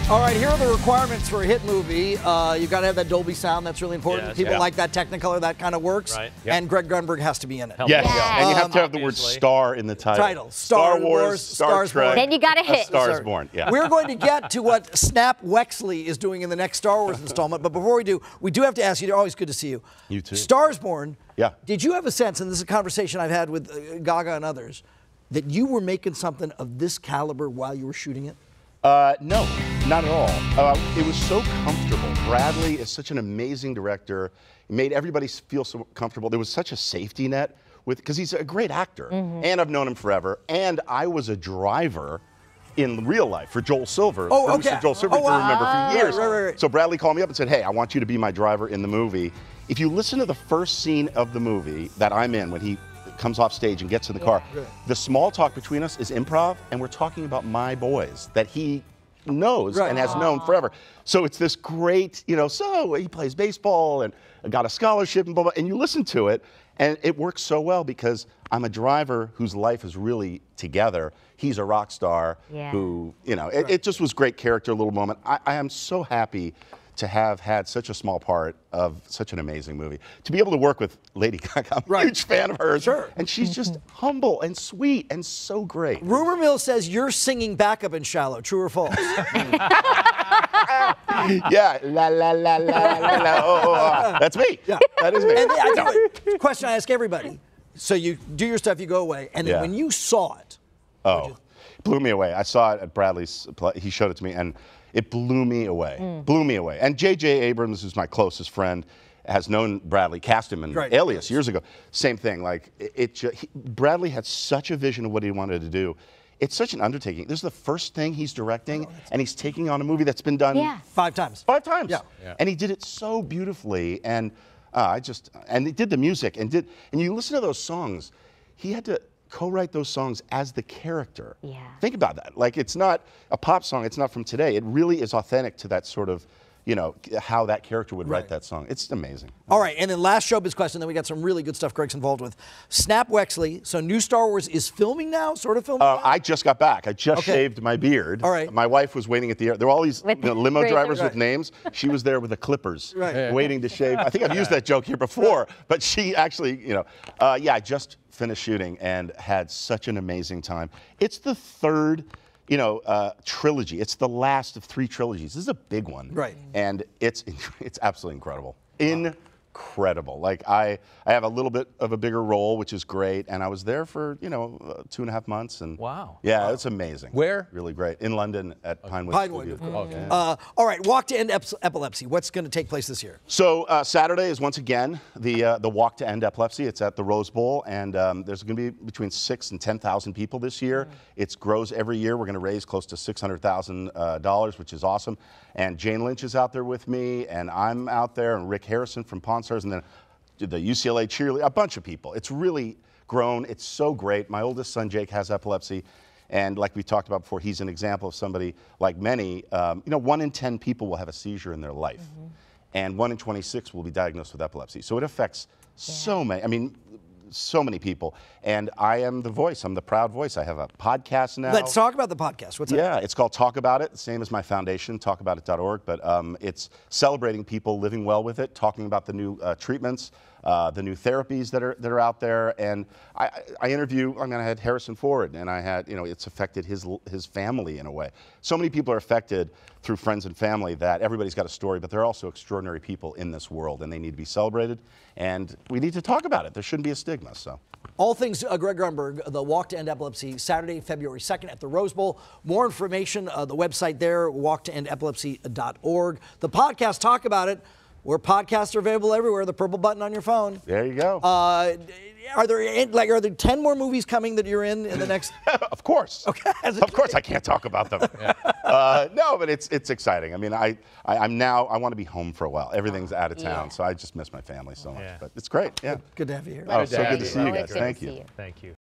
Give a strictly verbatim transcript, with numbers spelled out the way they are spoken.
All right, here are the requirements for a hit movie. Uh, you've got to have that Dolby sound. That's really important. Yes, People yeah. like that Technicolor. That kind of works. Right. Yep. And Greg Grunberg has to be in it. Yes, Yeah. and you have to Um, have the word obviously. star in the title. Title. Star Wars, Star Stars Trek. Born. Then you got to A hit. Star is Sorry. Born, yeah. We're going to get to what Snap Wexley is doing in the next Star Wars installment, but before we do, we do have to ask you, they're always good to see you. You too. Stars Born, Yeah. did you have a sense, and this is a conversation I've had with uh, Gaga and others, that you were making something of this caliber while you were shooting it? Uh, no, not at all. Uh, it was so comfortable. Bradley is such an amazing director. He made everybody feel so comfortable. There was such a safety net with, because he's a great actor, Mm-hmm. and I've known him forever. And I was a driver in real life for Joel Silver. Oh, Producer okay. Joel Silver, Oh, if you wow. remember, for years. Right, right, right. So Bradley called me up and said, hey, I want you to be my driver in the movie. If you listen to the first scene of the movie that I'm in, when he comes off stage and gets in the car, good. the small talk between us is improv, and we're talking about my boys that he knows Right. and has known forever. So it's this great, you know, so he plays baseball and got a scholarship and blah, blah, and you listen to it, and it works so well because I'm a driver whose life is really together. He's a rock star Yeah. who, you know, it, it just was great character, little moment. I, I am so happy to have had such a small part of such an amazing movie. To be able to work with Lady Gaga, I'm Right. a huge fan of hers. Sure. And she's just humble and sweet and so great. Rumor mill says you're singing backup in Shallow. True or false? Yeah, la la la la la la. Oh, oh, oh. That's me. Yeah. That is me. And I tell you what, question I ask everybody. So you do your stuff, you go away, and then Yeah. when you saw it, Oh, blew me away. I saw it at Bradley's, pla- he showed it to me, and it blew me away. Blew me away. And J J Abrams, who's my closest friend, has known Bradley, cast him in Right. Alias years ago. Same thing. Like, it, it ju- he, Bradley had such a vision of what he wanted to do. It's such an undertaking. This is the first thing he's directing, and he's taking on a movie that's been done Yeah. five times. five times. Yeah. Yeah. And he did it so beautifully, and uh, I just, and he did the music, and did, and you listen to those songs, he had to co-write those songs as the character. Yeah. Think about that. Like, it's not a pop song, it's not from today. It really is authentic to that sort of, you know, how that character would Right. write that song. It's amazing. All right, and then last showbiz question, then we got some really good stuff Greg's involved with. Snap Wexley, so new Star Wars is filming now, sort of filming Uh, now? I just got back. I just Okay. shaved my beard. All right. My wife was waiting at the air. There were all these With you know, limo razor. drivers Right. with names. She was there with the clippers, Right. Yeah. waiting to shave. I think I've used that joke here before, but she actually, you know, uh, yeah, I just finished shooting and had such an amazing time. It's the third, you know, uh, trilogy. It's the last of three trilogies. This is a big one. Right. And it's it's absolutely incredible. Incredible. Like, I, I have a little bit of a bigger role, which is great. And I was there for, you know, uh, two and a half months. And Wow. yeah, it's amazing. Where? Really great. In London at Pinewood. Pinewood, Studios. of course. Okay. Uh, all right, Walk to End Ep- Epilepsy. What's going to take place this year? So uh, Saturday is once again the uh, the Walk to End Epilepsy. It's at the Rose Bowl, and um, there's going to be between six and ten thousand people this year. It grows every year. We're going to raise close to six hundred thousand uh, dollars, which is awesome. And Jane Lynch is out there with me, and I'm out there, and Rick Harrison from Pawn Stars, and then the U C L A cheerleader, a bunch of people. It's really grown. It's so great. My oldest son Jake has epilepsy. And like we talked about before, he's an example of somebody like many. Um, you know, one in ten people will have a seizure in their life, mm-hmm. and one in twenty-six will be diagnosed with epilepsy. So it affects yeah. so many. I mean, so many people. And I am the voice. I'm the proud voice. I have a podcast now. Let's talk about the podcast. What's Yeah, that? it's called Talk About It, same as my foundation, talk about it dot org. But um, it's celebrating people living well with it, talking about the new uh, treatments, uh, the new therapies that are that are out there. And I, I interview. I mean, I had Harrison Ford, and I had, you know, it's affected his his family in a way. So many people are affected through friends and family that everybody's got a story, but they're also extraordinary people in this world, and they need to be celebrated. And we need to talk about it. There shouldn't be a stigma. So. All things uh, Greg Grunberg, the Walk to End Epilepsy, Saturday, February second at the Rose Bowl. More information, uh, the website there, walk to end epilepsy dot org. The podcast, Talk About It, where podcasts are available everywhere, the purple button on your phone. There you go. Uh, are there like are there ten more movies coming that you're in in the next? Of course. Okay. Of course, I can't talk about them. Yeah. Uh, no, but it's it's exciting. I mean, I, I I'm now I want to be home for a while. Everything's out of town, Yeah. so I just miss my family so much. Yeah. But it's great. Yeah. Good to have you here. Oh, Good to so have good to you. see you Always guys. good to Thank see you. you. Thank you.